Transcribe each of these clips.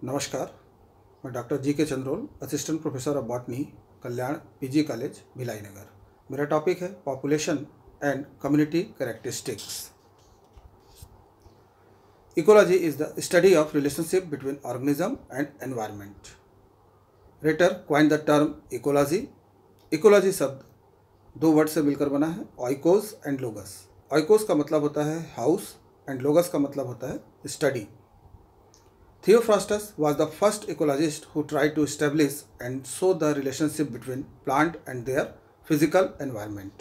नमस्कार, मैं doctor G K Chandrol, assistant professor of botany, Kalyan PG college Bhilai Nagar. मेरा टॉपिक है population and community characteristics. Ecology is the study of relationship between organism and environment. Reiter coined the term ecology. Ecology शब्द दो word से मिलकर बना है, ऑइकोस and लोगस। ऑइकोस का मतलब होता है हाउस एंड लोगस का मतलब होता है study. Theophrastus was the first ecologist who tried to establish and show the relationship between plant and their physical environment.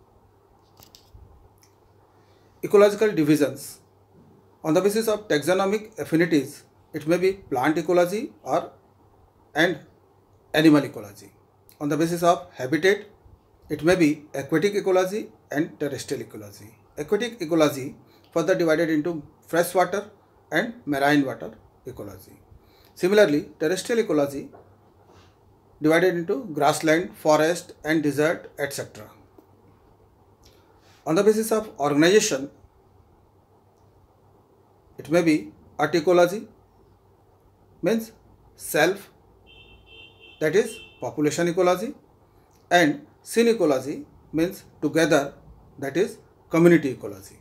Ecological divisions. On the basis of taxonomic affinities, it may be plant ecology and animal ecology. On the basis of habitat, it may be aquatic ecology and terrestrial ecology. Aquatic ecology further divided into freshwater and marine water ecology. Similarly, terrestrial ecology divided into grassland, forest and desert, etc. On the basis of organization, it may be art ecology, means self, that is population ecology, and scene ecology means together, that is community ecology.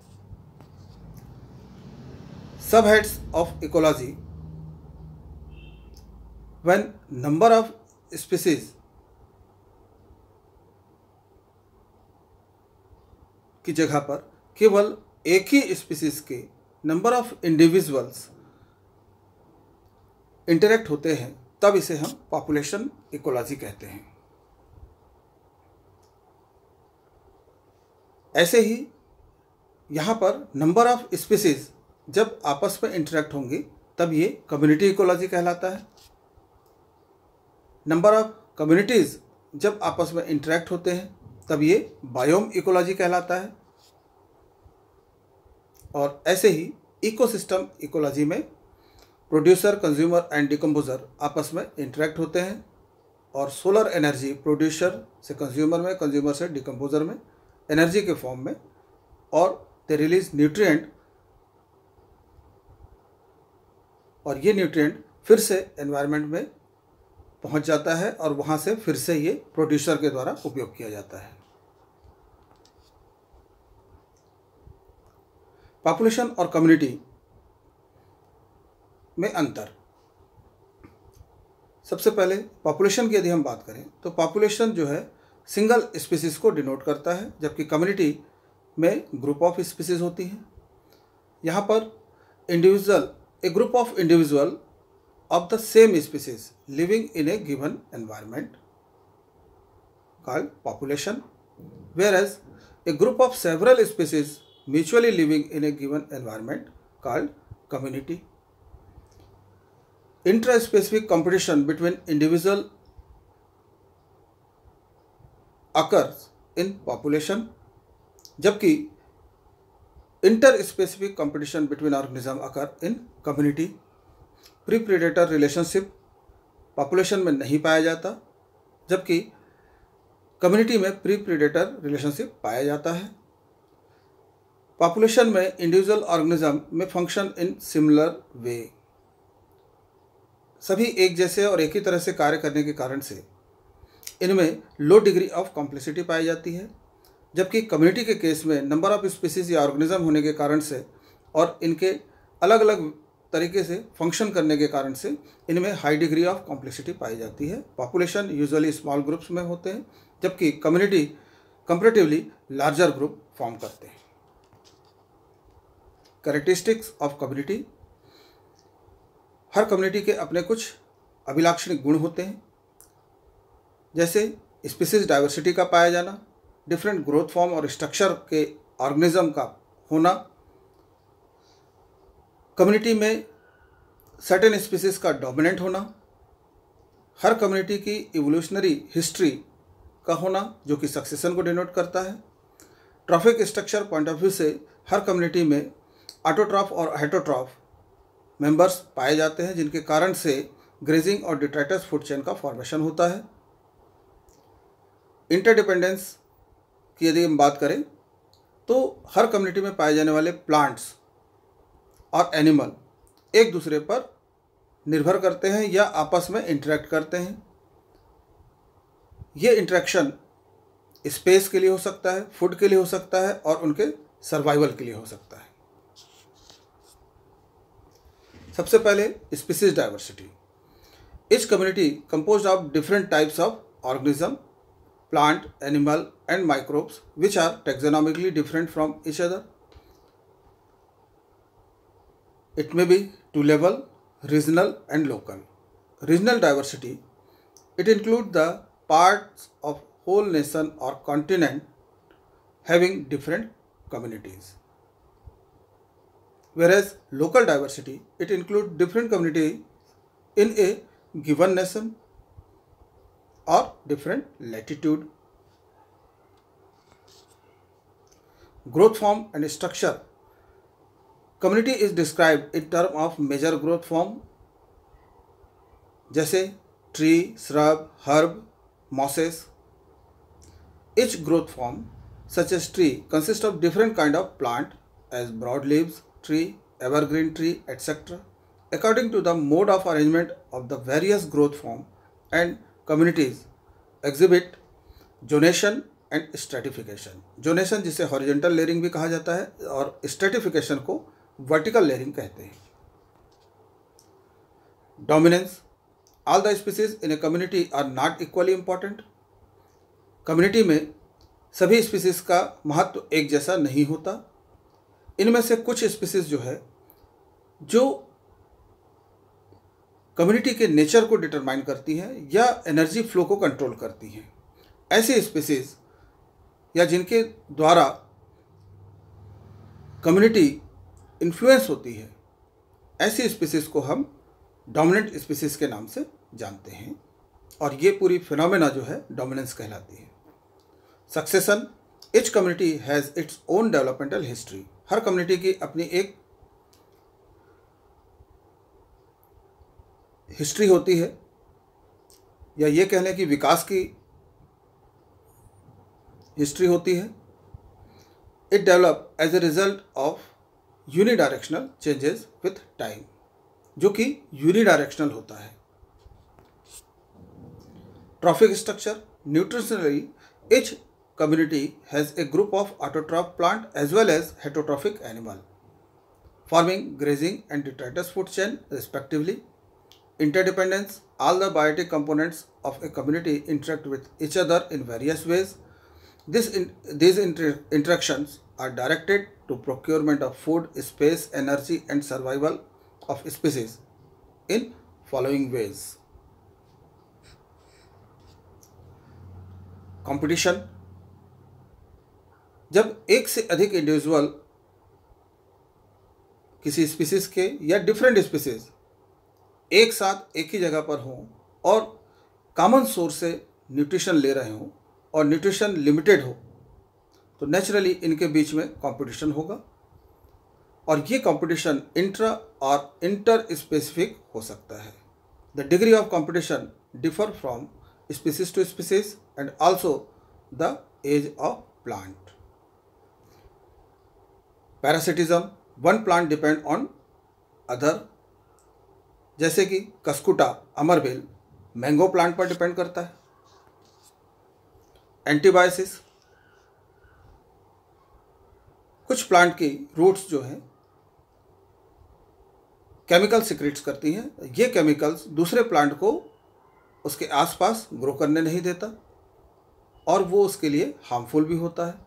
Subheads of ecology. When number of species की जगह पर केवल एक ही species के number of individuals interact होते हैं, तब इसे हम पॉपुलेशन इकोलॉजी कहते हैं। ऐसे ही यहाँ पर नंबर ऑफ स्पीसीज जब आपस में इंटरेक्ट होंगी तब ये कम्युनिटी इकोलॉजी कहलाता है। नंबर ऑफ कम्युनिटीज़ जब आपस में इंटरेक्ट होते हैं तब ये बायोम इकोलॉजी कहलाता है। और ऐसे ही इकोसिस्टम इकोलॉजी में प्रोड्यूसर, कंज्यूमर एंड डिकम्पोजर आपस में इंटरेक्ट होते हैं, और सोलर एनर्जी प्रोड्यूसर से कंज्यूमर में, कंज्यूमर से डिकम्पोजर में एनर्जी के फॉर्म में, और दे रिलीज न्यूट्रिएंट, और ये न्यूट्रिएंट फिर से एनवायरनमेंट में पहुंच जाता है और वहां से फिर से ये प्रोड्यूसर के द्वारा उपयोग किया जाता है। पॉपुलेशन और कम्युनिटी में अंतर। सबसे पहले पॉपुलेशन की यदि हम बात करें तो पॉपुलेशन जो है सिंगल स्पीसीज को डिनोट करता है, जबकि कम्युनिटी में ग्रुप ऑफ स्पीसीज होती हैं। यहाँ पर individual, a group of individual of the same species living in a given environment called population, whereas a group of several species mutually living in a given environment called community. Intraspecific competition between individual occurs in population, जबकि interspecific competition between organism occur in community. Prey predator relationship population में नहीं पाया जाता, जबकि community में pre predator relationship पाया जाता है। पॉपुलेशन में इंडिविजुअल ऑर्गेनिज्म में फंक्शन इन सिमिलर वे, सभी एक जैसे और एक ही तरह से कार्य करने के कारण से इनमें लो डिग्री ऑफ कॉम्प्लेक्सिटी पाई जाती है, जबकि कम्युनिटी के केस में नंबर ऑफ स्पीसीज या ऑर्गेनिज्म होने के कारण से और इनके अलग अलग तरीके से फंक्शन करने के कारण से इनमें हाई डिग्री ऑफ कॉम्प्लेक्सिटी पाई जाती है। पॉपुलेशन यूजुअली स्मॉल ग्रुप्स में होते हैं, जबकि community comparatively larger group form करते हैं। Characteristics of community. हर कम्युनिटी के अपने कुछ अभिलाक्षणिक गुण होते हैं, जैसे स्पीसीज डाइवर्सिटी का पाया जाना, डिफरेंट ग्रोथ फॉर्म और स्ट्रक्चर के ऑर्गेनिज्म का होना, कम्युनिटी में सर्टेन स्पीसीज का डोमिनेंट होना, हर कम्युनिटी की इवोल्यूशनरी हिस्ट्री का होना जो कि सक्सेशन को डिनोट करता है। Trophic structure point of view से हर कम्युनिटी में ऑटोट्रॉफ और हेटरोट्रॉफ मेंबर्स पाए जाते हैं, जिनके कारण से ग्रेजिंग और डिट्राइटस फूड चेन का फॉर्मेशन होता है। इंटरडिपेंडेंस की यदि हम बात करें तो हर कम्युनिटी में पाए जाने वाले प्लांट्स और एनिमल एक दूसरे पर निर्भर करते हैं या आपस में इंटरेक्ट करते हैं। ये इंटरेक्शन स्पेस के लिए हो सकता है, फूड के लिए हो सकता है और उनके सर्वाइवल के लिए हो सकता है। सबसे पहले species diversity. Each community composed of different types of organism, plant, animal and microbes which are taxonomically different from each other. It may be two level, regional and local. Regional diversity, it includes the parts of whole nation or continent having different communities. Whereas local diversity, it includes different communities in a given nation or different latitude. Growth form and structure. Community is described in terms of major growth form जैसे tree, shrub, herb, mosses. Each growth form such as tree consists of different kind of plant as broadleaves tree, evergreen tree, etc. According to the mode of arrangement of the various growth form and communities exhibit zonation and stratification. Zonation जिसे horizontal layering भी कहा जाता है और stratification को vertical layering कहते हैं. Dominance. All the species in a community are not equally important. Community में सभी species का महत्व एक जैसा नहीं होता. इनमें से कुछ species जो है जो कम्युनिटी के नेचर को डिटरमाइन करती हैं या एनर्जी फ्लो को कंट्रोल करती हैं, ऐसी स्पीसीज या जिनके द्वारा कम्युनिटी इन्फ्लुएंस होती है, ऐसी स्पीसीज को हम डोमिनेंट स्पीसीज के नाम से जानते हैं और ये पूरी फिनोमेना जो है डोमिनेंस कहलाती है। Succession. Each community has its own developmental history. हर कम्युनिटी की अपनी एक हिस्ट्री होती है या ये कह लें कि विकास की हिस्ट्री होती है। It develop as a result of unidirectional changes with time, जो कि यूनिडायरेक्शनल होता है। Trophic structure. Nutritionally each community has a group of autotroph plant as well as heterotrophic animal forming grazing and detritus food chain respectively. Interdependence. All the biotic components of a community interact with each other in various ways. These interactions are directed to procurement of food, space, energy and survival of species in following ways. Competition. जब एक से अधिक individual किसी species के या different species एक साथ एक ही जगह पर हों और कॉमन सोर्स से न्यूट्रिशन ले रहे हों और न्यूट्रिशन लिमिटेड हो, तो नेचुरली इनके बीच में कंपटीशन होगा और ये कंपटीशन इंट्रा और इंटर स्पेसिफिक हो सकता है। The degree of competition differ from species to species and also the age of plant. Parasitism. One plant depend on other, जैसे कि कस्कुटा अमरबेल मैंगो प्लांट पर डिपेंड करता है। एंटीबायोसिस। कुछ प्लांट की रूट्स जो हैं केमिकल सिक्रेट्स करती हैं। ये केमिकल्स दूसरे प्लांट को उसके आसपास ग्रो करने नहीं देता और वो उसके लिए हार्मफुल भी होता है।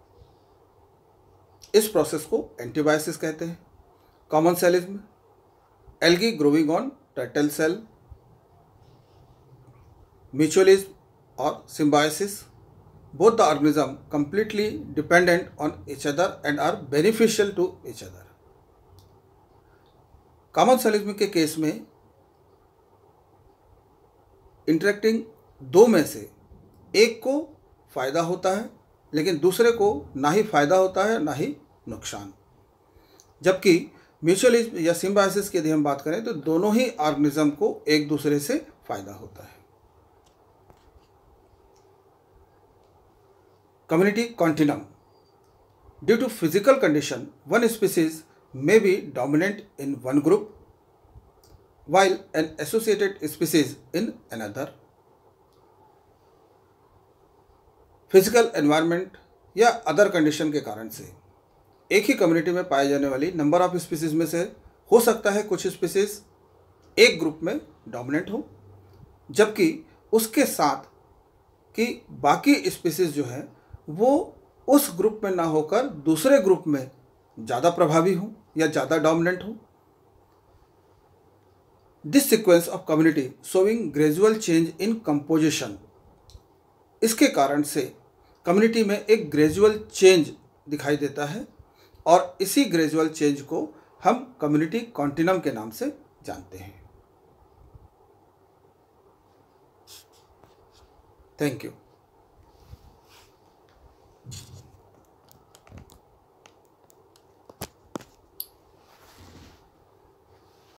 इस प्रोसेस को एंटीबायोसिस कहते हैं। Commensalism. Algae growing on turtle shell. Mutualism और symbiosis. Both the organism completely dependent on each other and are beneficial to each other. Commensalism के केस में इंटरेक्टिंग दो में से एक को फायदा होता है लेकिन दूसरे को ना ही फायदा होता है ना ही नुकसान। जबकि म्यूचुअलिज्म या सिम्बायोसिस की यदि हम बात करें तो दोनों ही ऑर्गेनिज्म को एक दूसरे से फायदा होता है। Community continuum. Due to physical condition one species may be dominant in one group while an associated species in another. Physical environment या अदर कंडीशन के कारण से एक ही कम्युनिटी में पाए जाने वाली नंबर ऑफ स्पीसीज में से हो सकता है कुछ स्पीसीज एक ग्रुप में डोमिनेंट हो, जबकि उसके साथ कि बाकी स्पीसीज जो है वो उस ग्रुप में ना होकर दूसरे ग्रुप में ज़्यादा प्रभावी हो या ज़्यादा डोमिनेंट हो। This sequence of community showing gradual change in composition, इसके कारण से कम्युनिटी में एक ग्रेजुअल चेंज दिखाई देता है और इसी ग्रेजुअल चेंज को हम कम्युनिटी कॉन्टिनम के नाम से जानते हैं। Thank you.